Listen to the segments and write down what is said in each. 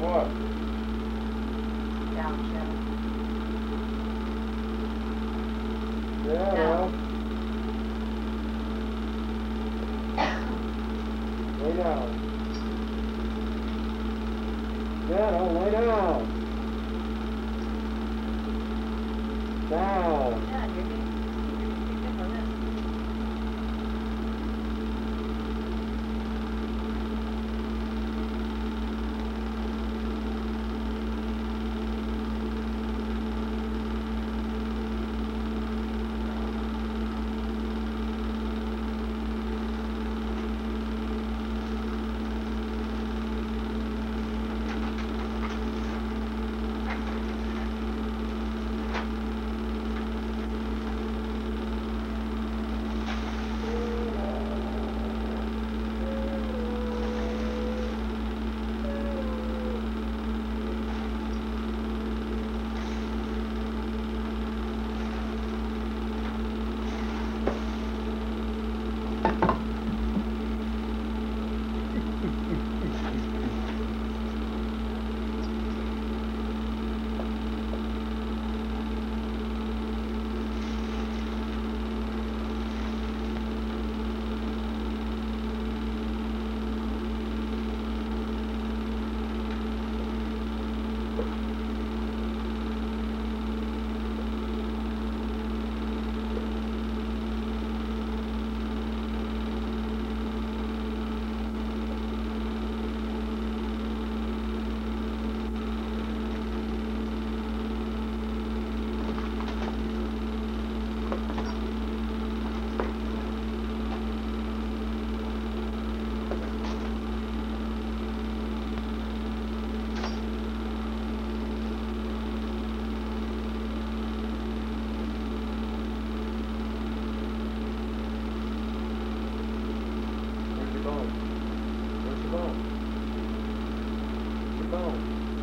What? Down, Shadow. Shadow. Lay down. Shadow, lay down. Down. Yeah, you're getting good on this. Where's your bone? Where's your bone? Your bone.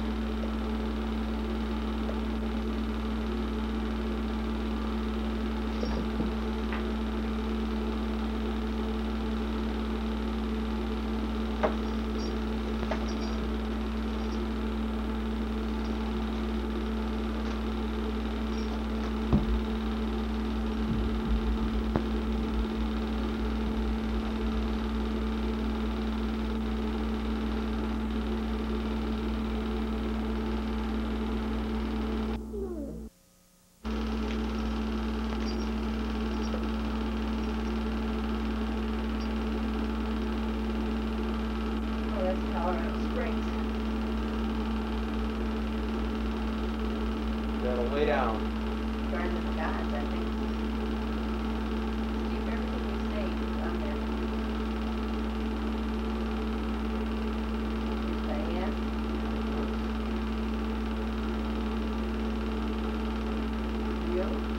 Oh, that's Colorado Springs. Shadow, lay down. Garden of the Gods, I think. Steve, everything you say is on there. Diane? You?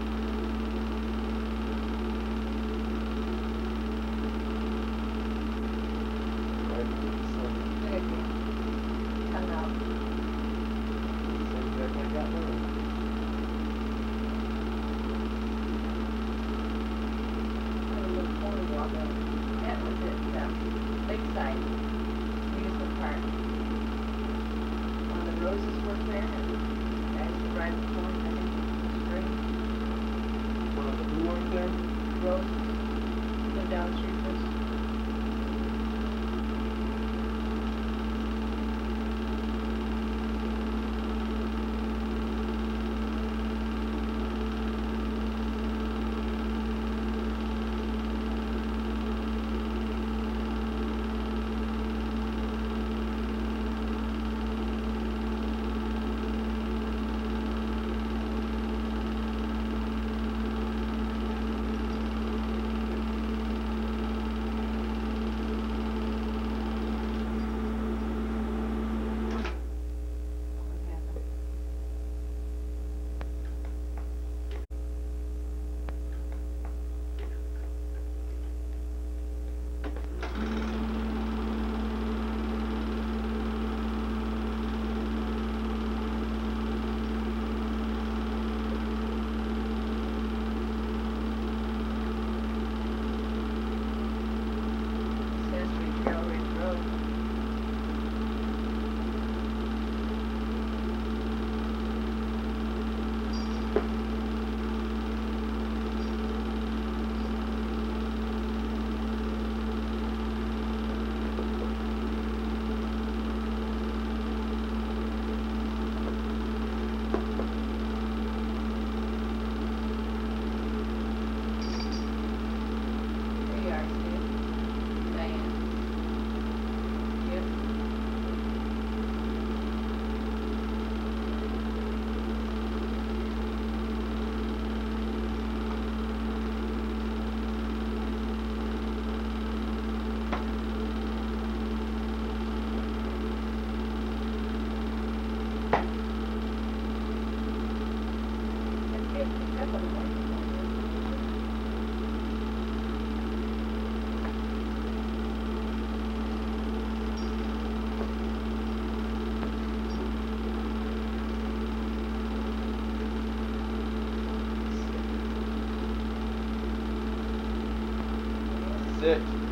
Right? Look at you. Come out. Same check I got now. A little pony walk up. That was it, Lakeside, amusement park. One of the roses work there, and guys would ride the pony, I think it was great. One of the who worked there? Roses, live down the street from us. it.